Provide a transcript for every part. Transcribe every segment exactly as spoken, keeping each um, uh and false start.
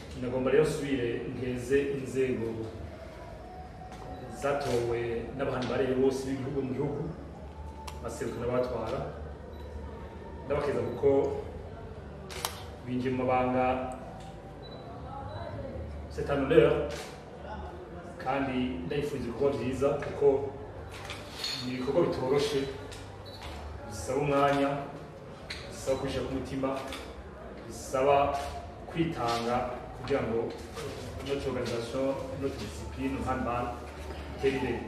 nagomba rero nsubire nkeze inzego zatowe n'abantu bareye bose b'igihugu mu gihugu baserukana n'abatwara ndabakeza kuko binjiye mu mabanga c'est un honneur kandi ndayifuza ibikorwa byiza kuko ni ibikorwa bitoroshe bisaba umwanya bisaba kwishyira ku mutima bisaba kwitanga kugira ngo notre organisation notre discipline handball itere imbere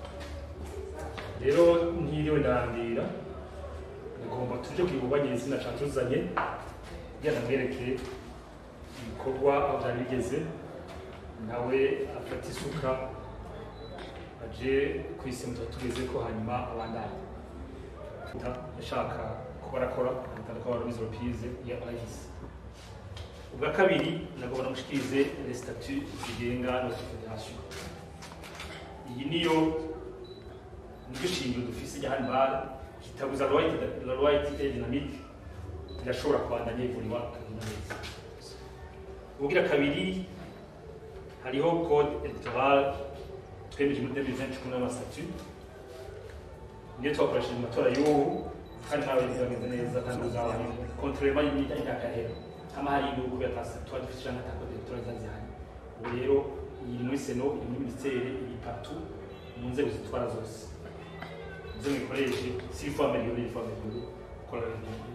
rero ntiriwe ndarandira ngomba tuje kwibuka nyizina catuzanye kugira namwereke ibikorwa aho byari bigeze nawe afata isuka aje kwisimuta tugeze ko hanyuma abandanye yashaka kuba arakora atandukanye ko barumize repize ya arahise ubwa kabiri nagomba namushikirize les statuts zigenga notre fédération iyi niyo niryo shingiro dufise rya handball kitabuza la loi est dynamique irashobora kwandanya ivuriwa kagenda neza ubwira kabiri hariho code electoral twemeje muri deux mille vingt kumwe n'amasatut niyo twakoresheje mu matora y'ubu kandi ntawe bizagenda neza kandi uzabona contrairement y'imyaka yahera kama hari induku yatasa twadufite cyangwa ta code electoral zazihanye ubu rero iri muri seno iri muri ministère iri partout mu nzego zitwara zose izo mikoreshe si il faut améliorer il faut améliorer kora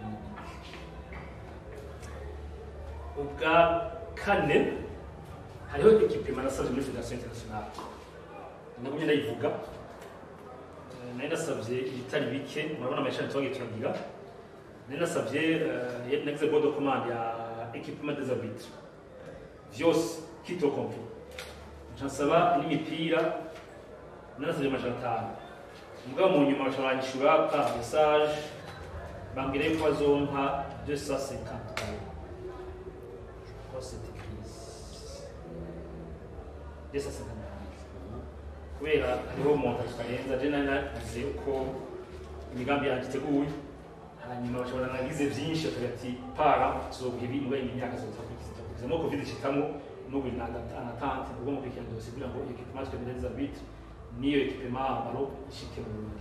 ubwa kane hariho équipement nasabye muri fédération internationale nagumye ndayivuga nari nasabye ibitari bike murabona amashani twagiye turagira nari nasabye nagize board de commande ya équipement des arbitres vyose kito complet nsaba n'imipira nasabye amajana atanu mugabo mu nyuma bashobora par message bambwire ko bazompa deux cent cinquante kubera hariho umuntu akarenza je nanagize uko imigambi yanjye iteguye hanyuma bashobora nagize byinshi akagati para tuzoguha ibi ngo imyaka zose no covid ishikamo n'ubu anatante ubwo mu kwikenda dose kugira ngo équipement de des arbitres niyo équipement amaro ishike mu Burundi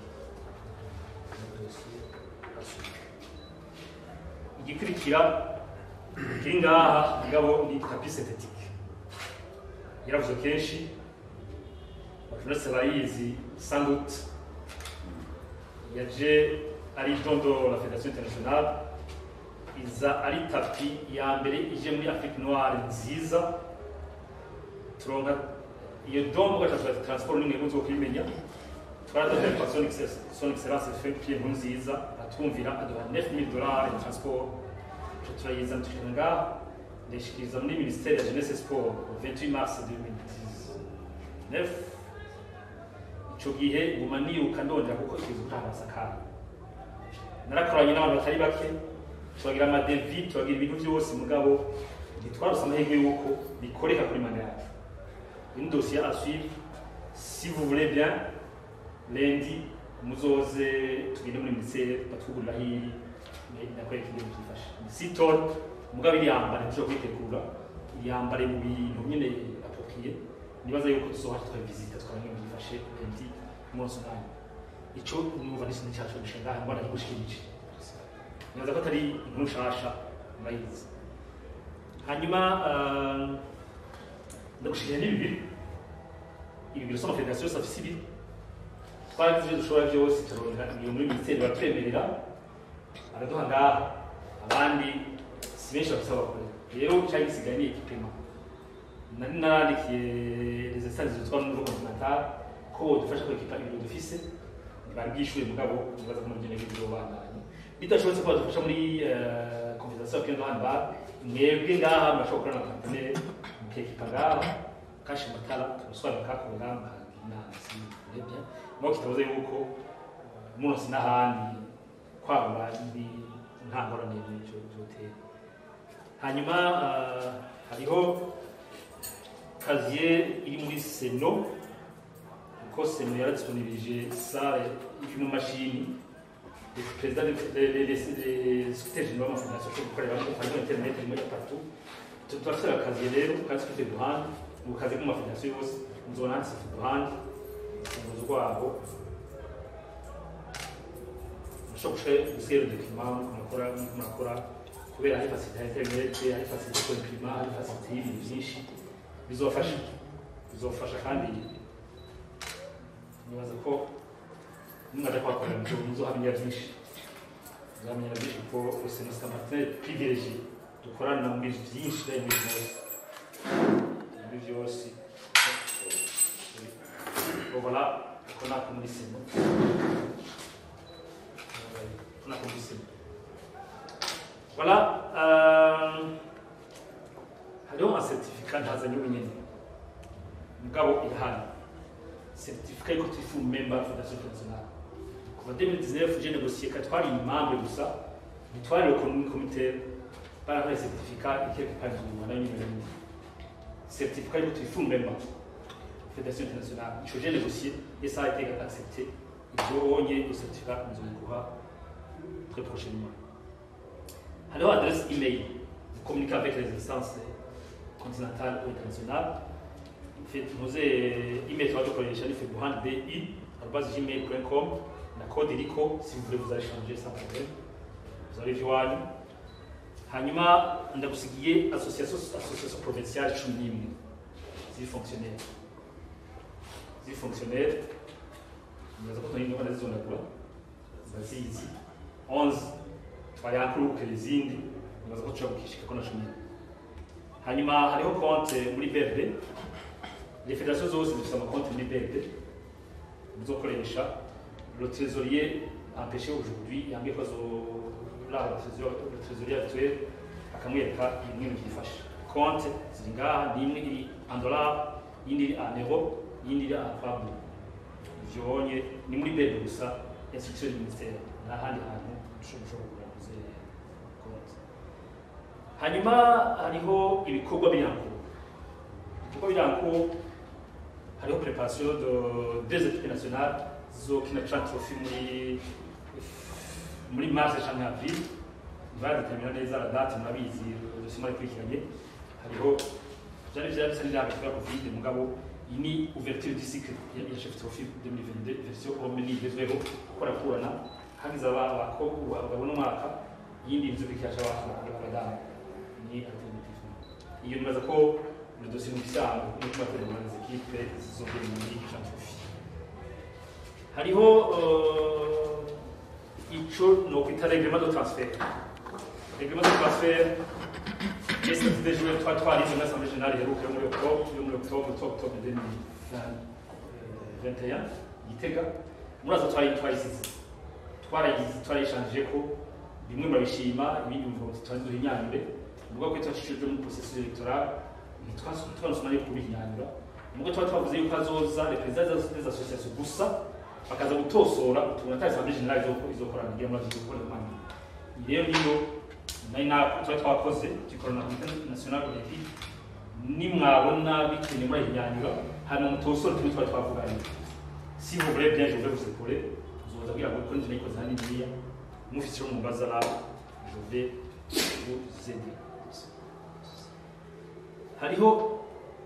igikurikira kiri ngaha ngabo ni tapis synthétique yaravuze kenshi bafunase bayizi sans doute yaje ari dondo la fédération internationale iza ari tapi ya mbere ije muri Afrique noire nziza turonka iyo dombo gatatu transport n'imwe muzo kwimenya twaraje personne son excellence fait pied nziza atwumvira aduha neuf mille dollars en transport turayiza tukinga ndashikiriza muri ministère ya jeunesse et sport vingt-huit mars deux mille dix-neuf ico gihe nguma niruka ndondera kuko ikizu cyabasakara narakoranye n'abantu batari bake twagira ama devis twagira ibintu byose mugabo ntitwarose amahirwe yuko bikoreka kuri manda yacu une dossier à suivre si vous voulez bien lundi muzoze tugende muri ministère batwugurira hiri nakwereka ibintu byifashe siton mugabo iriyambare cyo kwitegura iriyambare mu bintu nyine approprié nibaza yuko tuzoha twa visite twanye mu byifashe lundi umunsi umwe ico numva nisi cyacu gishinga ngwana gikushikije nibaza ko atari inkuru shasha murayizi hanyuma ndagushije n'ibi ibi birasoma fédération ça fait civil twagize dushobora byose turonka iyo muri ministère batwemerera araduha ngaha abandi si benshi basaba kure rero cyari gisigaye ni équipement nari narandikiye les instances zitwa mu continental ko dufasha ko équipa ibiro dufise baribwishuye mugabo nibaza ko mugene byo bandanye bitashobotse ko dufasha muri confederation yo handball mwebwe ngaha mashobora na partenaire mu équipa ngaha kashi matala uswara kakora nasi rebya mo kitabuze yuko muno sinahandi kwaba ndi ntangorane n'icyo byotera hanyuma hariho kaziye iri muri seno ko seno yaradisponibilije sale iri mu mashini président des secrétaires généraux de la fondation pour préparer la internet muri partout turafite akazi rero kandi twite guhana mu kazi k'amafederasiyo yose muzobona handitse guhana urufunguzo rwabo mushobora gushyira document murakora murakora kubera hari facilité ya internet hari facilité yo imprimir hari facilité y'ibintu byinshi bizofasha bizofasha kandi nibaza ko mwaje kwakorera mu muzohamenya byinshi muzohamenya byinshi ko c'est notre partenaire privilégié dukorana mu bintu byinshi kandi mu byose mu byose voilà qu'on a communiqué on a communiqué voilà euh hariho un certificat ntazanye wenyine mugabo irahari certificat yuko turi full member of the international kuva deux mille dix-neuf j'ai négocié que twari membre gusa ntitwari le comité par le certificat et quelque part du mana y'ibintu certificat yuko turi full member Fédération internationale ico j'ai négocié et ça a été accepté ibyo onye le certificat nous aura très prochainement. Alors adresse email vous communiquez avec les instances continentales ou internationales. Nous avons email sur notre bi arobase gmail point com la code irico si vous voulez vous allez changer sans problème. Vous allez voir. Hanyuma ndagusigiye association association provinciale cumi n'imwe ziri fonctionnaire. Ziri fonctionnaire. Nous avons une nouvelle zone là. Zazizi onze twayakuruke izindi ngaza ko cyo kona cumi. Hanyuma hariho compte muri B R D. Les fédérations zose zifite amakonti muri B R D. Muzokoresha le trésorier empêché aujourd'hui yambye ko zo la le trésorier actuel akamwereka imwe byifashe. Compte ziri ngaha nimwe iri en dollars, yindi iri en euro, yindi iri en francs. Vyonye ni muri B R D gusa institution du ministère n'ahandi hantu ushobora kuguza konti. Hanyuma hariho ibikorwa biranko. Ibikorwa biranko hariho préparation de deux équipes nationales zokina trophy muri muri mars canke avril. Badetermina neza la date murabizi dosima ikurikiranye. Hariho byari byari bisa n'ibya Covid mugabo iyi ni ouverture du cycle ya chef trophy deux mille vingt-deux version omni bezweho gukora kurana hagize abakobwa babona umwaka yindi nzu bikasha abadamu ni alternative iyo nibaza ko le dossier n'ubisanga no kubatera mu équipe zizogera muri trophy hariho ico no kwita règlement de transfert règlement de transfert Yes, des joueurs trois trois les assemblées générales et au mois d'octobre, au mois d'octobre, octobre deux mille vingt et un, Gitega. Muraza twari twayisize. Twaragize twarishanje ko bimwe murabishima ibindi mvugo twazuye inyanyure. Mugo ko twashishije mu processus électoral, nitwasu twansomanye ku binyanyura. Mugo twa twavuze yuko azoza representants des associations gusa bakaza gutosora utuntu assemblée générale zo izokorana ngiye mu gikora mani. Rero niyo naina tuwa twakoze tukorana na Comité national olympique ni mwabona bikene muri inyanyura hano mutosoro turi twa twavuganye si vous voulez bien je vais vous épauler vous allez avoir compte n'iko zani niya mufite mu bazala je vais vous aider hariho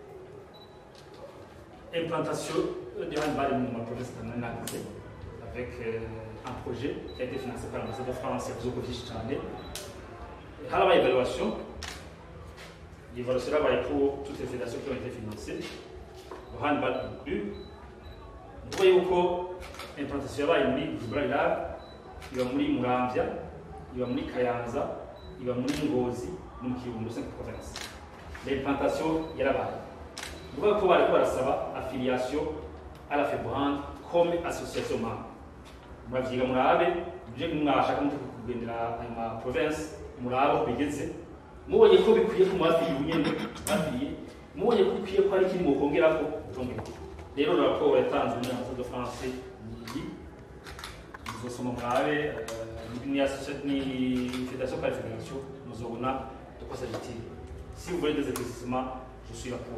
implantation de handball dans ma province canadienne avec euh, un projet qui a été financé par l'ambassade de France et Zukovich Chane. À la évaluation, l'évaluation va être pour toutes les fédérations qui ont été financées, le handball inclus. Nous voyons que l'implantation va être muri Gibraltar, il va muri Muramvya, il va muri Kayanza, il va muri Ngozi, mu Kirundo cinq provinces. L'implantation yarabaye. Nous voyons que va être barasaba affiliation à la FEBRAND comme association membre. Muraviga murabe, je mwashaka mu kugendera ama province murabo bigeze mubonye ko bikwiye ko mwafiriye unyene bafiriye mubonye ko bikwiye ko ari kiri mu kongera ko utongera rero raporo yatanzwe muri Ambassade de France ni muzosoma murabe ni association ni fédération par fédération muzobona de quoi s'agit-il si vous voulez des investissements je suis là pour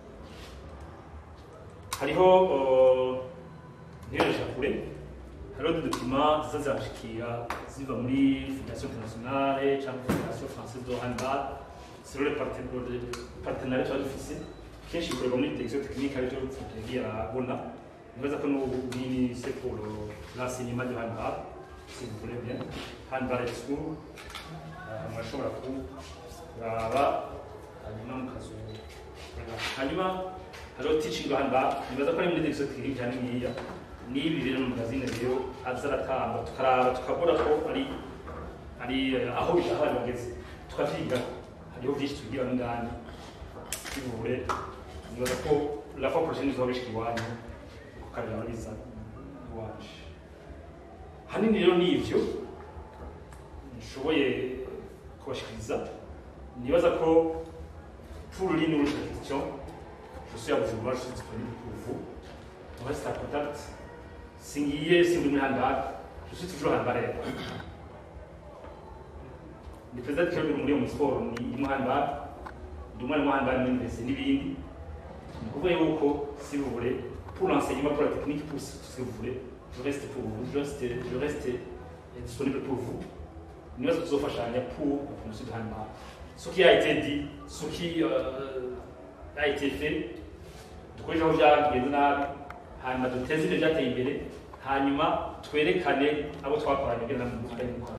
hariho ngereje kure hariho des documents zizashikira ziva muri Fédération internationale cyangwa Fédération française de handball c'est le partenariat tuba dufise kenshi bikorerwa muri direction technique arivyo tugiye arabona nibaza ko n'ubu c'est pour l'enseignement du handball si vous voulez bien handball school amashobora kuraba hanyuma mukazo hanyuma hariho teaching handball nibaza ko ari muri direction technique cyane nkiya nibi rero mu magazine rero azaratamba tukaraba tukabura ko ari ari aho bishahara bageze tukavyiga hariho byinshi tugira n'ingani kibure nibaza ko la fois prochaine izobishika iwanyu kukarira biza iwacu hanini rero nivyo nshoboye kubashikiriza nibaza ko pour l'une ou l'autre question je suis à vous voir je suis disponible pour vous on reste en contact singiye simbi handball je suis toujours handballeur ni président qui est muri mu sport ni mu handball ndumwe mu handball ni mbese n'ibindi kuvuga yuko si vous voulez pour l'enseignement pour la technique pour ce que vous voulez je reste pour vous je reste je reste disponible pour vous nous allons vous faire pour la promotion du handball ce qui a été dit ce qui euh, a été fait dukoresha aho byagenda nabi hanyuma duteze ibyo byateye imbere hanyuma twerekane abo twakoranye kugira ngo